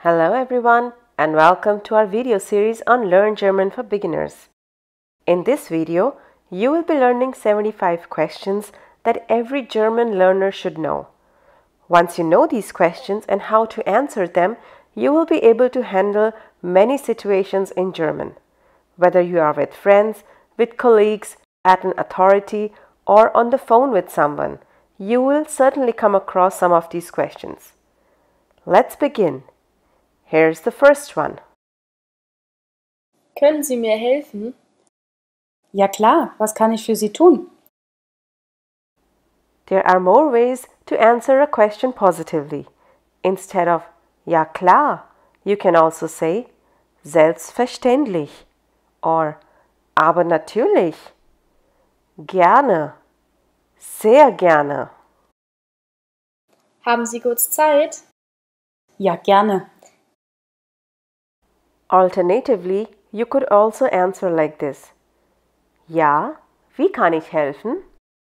Hello everyone and welcome to our video series on Learn German for Beginners. In this video, you will be learning 75 questions that every German learner should know. Once you know these questions and how to answer them, you will be able to handle many situations in German. Whether you are with friends, with colleagues, at an authority, or on the phone with someone, you will certainly come across some of these questions. Let's begin. Here's the first one. Können Sie mir helfen? Ja klar, was kann ich für Sie tun? There are more ways to answer a question positively. Instead of ja klar, you can also say selbstverständlich or aber natürlich, gerne, sehr gerne. Haben Sie kurz Zeit? Ja, gerne. Alternatively, you could also answer like this. Ja, wie kann ich helfen?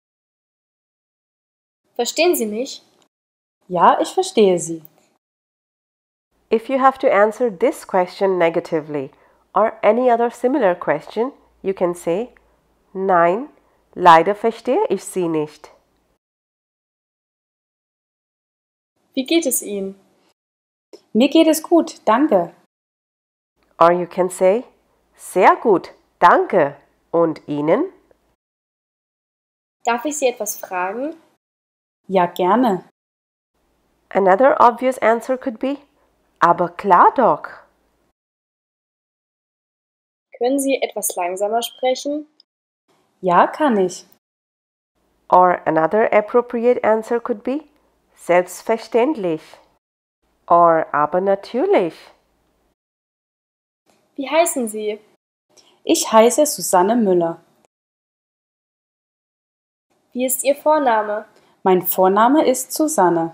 Verstehen Sie mich? Ja, ich verstehe Sie. If you have to answer this question negatively or any other similar question, you can say Nein, leider verstehe ich Sie nicht. Wie geht es Ihnen? Mir geht es gut, danke. Or you can say Sehr gut, danke. Und Ihnen? Darf ich Sie etwas fragen? Ja, gerne. Another obvious answer could be Aber klar doch. Können Sie etwas langsamer sprechen? Ja, kann ich. Or another appropriate answer could be Selbstverständlich. Or aber natürlich. Wie heißen Sie? Ich heiße Susanne Müller. Wie ist Ihr Vorname? Mein Vorname ist Susanne.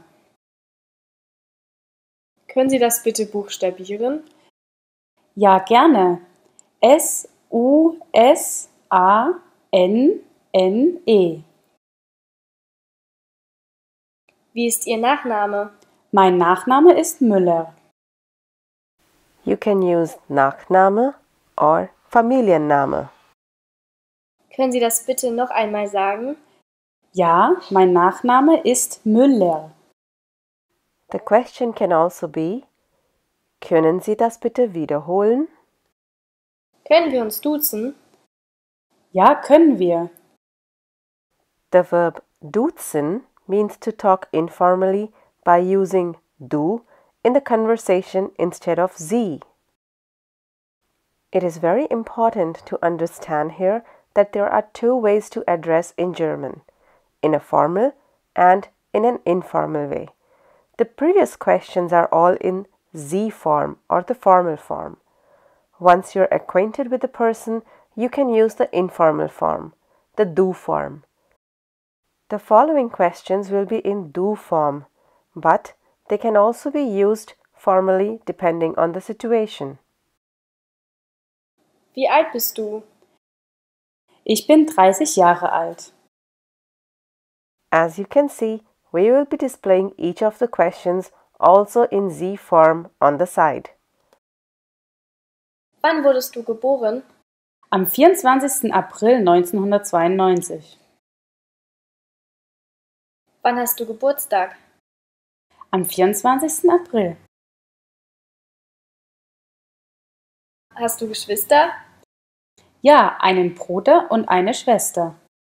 Können Sie das bitte buchstabieren? Ja, gerne. S-U-S-A-N-N-E. Wie ist Ihr Nachname? Mein Nachname ist Müller. You can use Nachname or Familienname. Können Sie das bitte noch einmal sagen? Ja, mein Nachname ist Müller. The question can also be Können Sie das bitte wiederholen? Können wir uns duzen? Ja, können wir. The verb duzen means to talk informally by using du in the conversation instead of Sie. It is very important to understand here that there are two ways to address in German, in a formal and in an informal way. The previous questions are all in Sie form or the formal form. Once you're acquainted with the person, you can use the informal form, the du form. The following questions will be in du form, but they can also be used formally depending on the situation. Wie alt bist du? Ich bin 30 Jahre alt. As you can see, we will be displaying each of the questions also in Sie form on the side. Wann wurdest du geboren? Am 24. April 1992. Wann hast du Geburtstag? Am 24. April. Hast du Geschwister? Ja, einen Bruder und eine Schwester.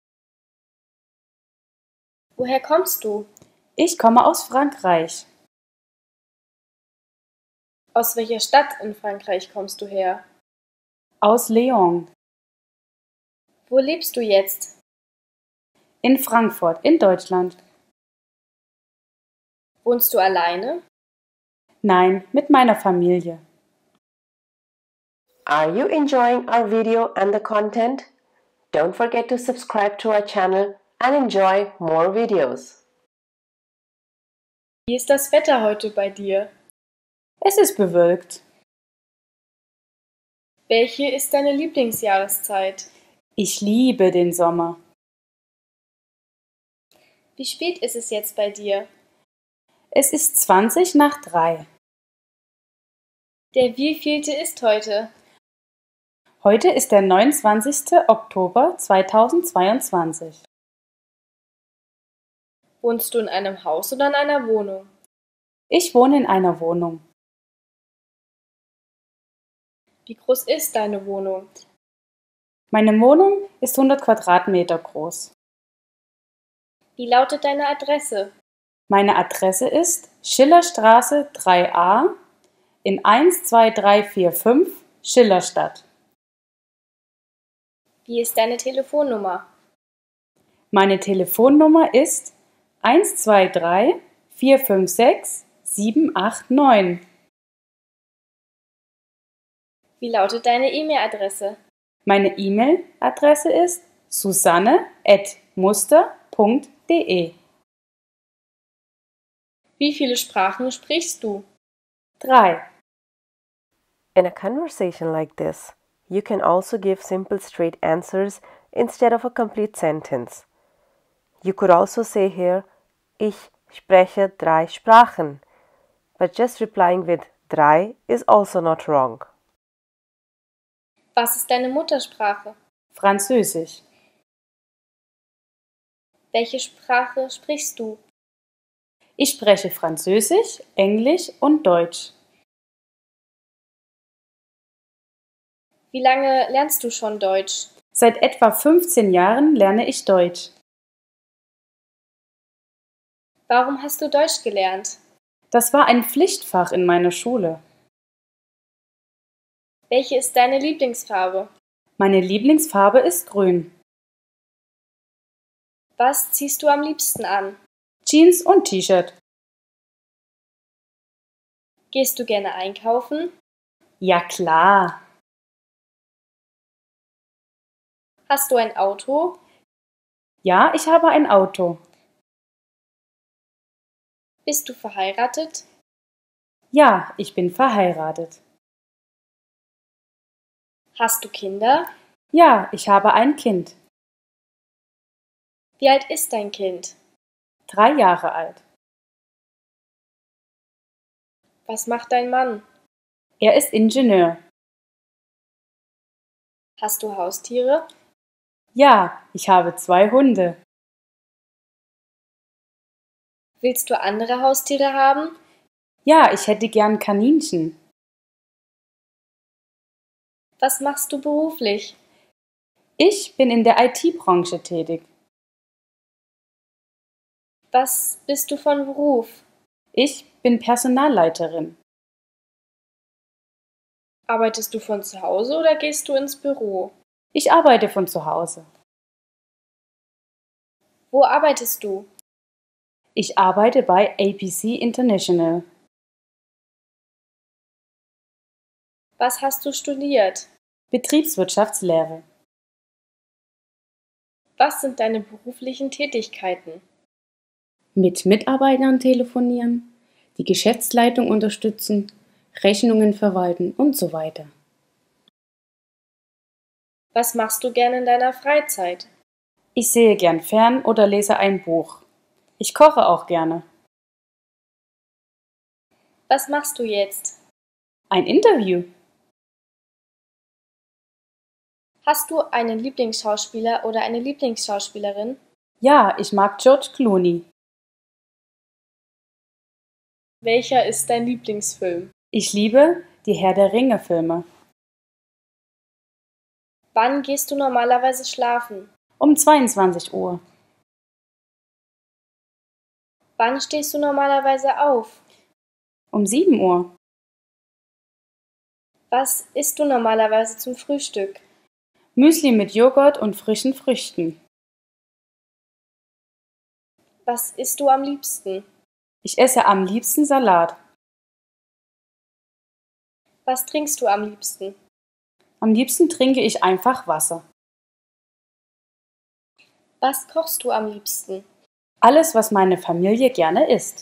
Woher kommst du? Ich komme aus Frankreich. Aus welcher Stadt in Frankreich kommst du her? Aus Lyon. Wo lebst du jetzt? In Frankfurt, in Deutschland. Wohnst du alleine? Nein, mit meiner Familie. Are you enjoying our video and the content? Don't forget to subscribe to our channel and enjoy more videos. Wie ist das Wetter heute bei dir? Es ist bewölkt. Welche ist deine Lieblingsjahreszeit? Ich liebe den Sommer. Wie spät ist es jetzt bei dir? Es ist 20 nach 3. Der wievielte ist heute? Heute ist der 29. Oktober 2022. Wohnst du in einem Haus oder in einer Wohnung? Ich wohne in einer Wohnung. Wie groß ist deine Wohnung? Meine Wohnung ist 100 Quadratmeter groß. Wie lautet deine Adresse? Meine Adresse ist Schillerstraße 3a in 12345 Schillerstadt. Wie ist deine Telefonnummer? Meine Telefonnummer ist 123 456 789. Wie lautet deine E-Mail-Adresse? Meine E-Mail-Adresse ist susanne@muster.de. Wie viele Sprachen sprichst du? 3. In a conversation like this, you can also give simple straight answers instead of a complete sentence. You could also say here, ich spreche 3 Sprachen, but just replying with 3 is also not wrong. Was ist deine Muttersprache? Französisch. Welche Sprache sprichst du? Ich spreche Französisch, Englisch und Deutsch. Wie lange lernst du schon Deutsch? Seit etwa 15 Jahren lerne ich Deutsch. Warum hast du Deutsch gelernt? Das war ein Pflichtfach in meiner Schule. Welche ist deine Lieblingsfarbe? Meine Lieblingsfarbe ist grün. Was ziehst du am liebsten an? Jeans und T-Shirt. Gehst du gerne einkaufen? Ja klar. Hast du ein Auto? Ja, ich habe ein Auto. Bist du verheiratet? Ja, ich bin verheiratet. Hast du Kinder? Ja, ich habe ein Kind. Wie alt ist dein Kind? 3 Jahre alt. Was macht dein Mann? Er ist Ingenieur. Hast du Haustiere? Ja, ich habe 2 Hunde. Willst du andere Haustiere haben? Ja, ich hätte gern Kaninchen. Was machst du beruflich? Ich bin in der IT-Branche tätig. Was bist du von Beruf? Ich bin Personalleiterin. Arbeitest du von zu Hause oder gehst du ins Büro? Ich arbeite von zu Hause. Wo arbeitest du? Ich arbeite bei APC International. Was hast du studiert? Betriebswirtschaftslehre. Was sind deine beruflichen Tätigkeiten? Mit Mitarbeitern telefonieren, die Geschäftsleitung unterstützen, Rechnungen verwalten und so weiter. Was machst du gerne in deiner Freizeit? Ich sehe gern fern oder lese ein Buch. Ich koche auch gerne. Was machst du jetzt? Ein Interview. Hast du einen Lieblingsschauspieler oder eine Lieblingsschauspielerin? Ja, ich mag George Clooney. Welcher ist dein Lieblingsfilm? Ich liebe die Herr der Ringe-Filme. Wann gehst du normalerweise schlafen? Um 22 Uhr. Wann stehst du normalerweise auf? Um 7 Uhr. Was isst du normalerweise zum Frühstück? Müsli mit Joghurt und frischen Früchten. Was isst du am liebsten? Ich esse am liebsten Salat. Was trinkst du am liebsten? Am liebsten trinke ich einfach Wasser. Was kochst du am liebsten? Alles, was meine Familie gerne isst.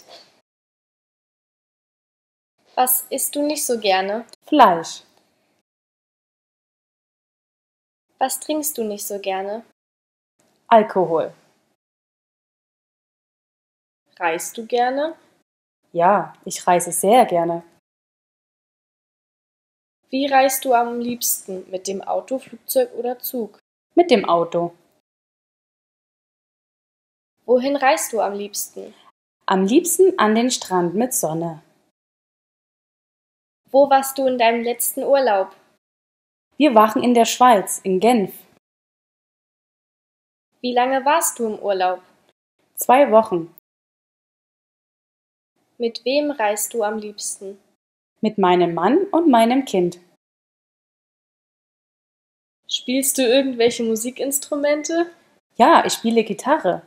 Was isst du nicht so gerne? Fleisch. Was trinkst du nicht so gerne? Alkohol. Reist du gerne? Ja, ich reise sehr gerne. Wie reist du am liebsten? Mit dem Auto, Flugzeug oder Zug? Mit dem Auto. Wohin reist du am liebsten? Am liebsten an den Strand mit Sonne. Wo warst du in deinem letzten Urlaub? Wir waren in der Schweiz, in Genf. Wie lange warst du im Urlaub? 2 Wochen. Mit wem reist du am liebsten? Mit meinem Mann und meinem Kind. Spielst du irgendwelche Musikinstrumente? Ja, ich spiele Gitarre.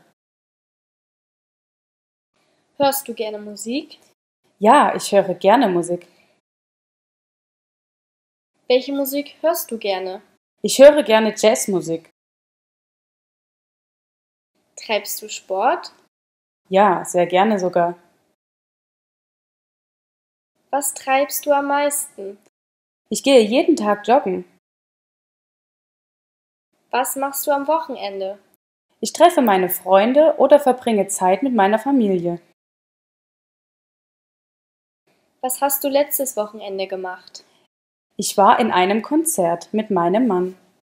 Hörst du gerne Musik? Ja, ich höre gerne Musik. Welche Musik hörst du gerne? Ich höre gerne Jazzmusik. Treibst du Sport? Ja, sehr gerne sogar. Was treibst du am meisten? Ich gehe jeden Tag joggen. Was machst du am Wochenende? Ich treffe meine Freunde oder verbringe Zeit mit meiner Familie. Was hast du letztes Wochenende gemacht? Ich war in einem Konzert mit meinem Mann.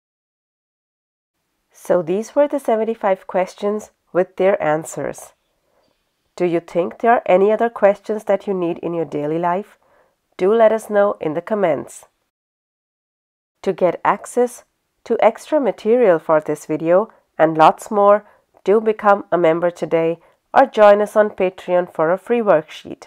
So these were the 75 questions with their answers. Do you think there are any other questions that you need in your daily life? Do let us know in the comments. To get access to extra material for this video and lots more, do become a member today or join us on Patreon for a free worksheet.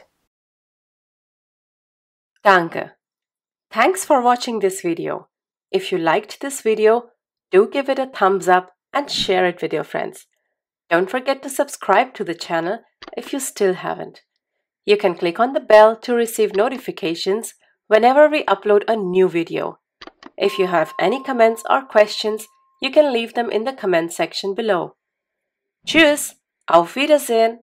Danke. Thanks for watching this video. If you liked this video, do give it a thumbs up and share it with your friends. Don't forget to subscribe to the channel if you still haven't. You can click on the bell to receive notifications whenever we upload a new video. If you have any comments or questions, you can leave them in the comment section below. Tschüss, auf Wiedersehen!